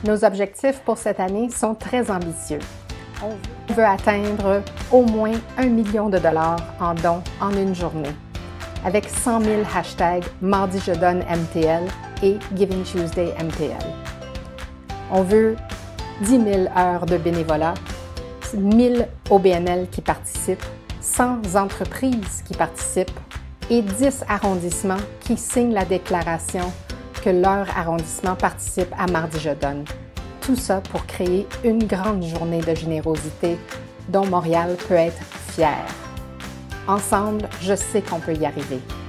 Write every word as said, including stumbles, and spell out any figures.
Nos objectifs pour cette année sont très ambitieux. On veut atteindre au moins un million de dollars en dons en une journée, avec cent mille hashtags Mardi je donne M T L et Giving Tuesday M T L. On veut dix mille heures de bénévolat, mille O B N L qui participent, cent entreprises qui participent et dix arrondissements qui signent la déclaration que leur arrondissement participe à Mardi je donne. Tout ça pour créer une grande journée de générosité dont Montréal peut être fier. Ensemble, je sais qu'on peut y arriver.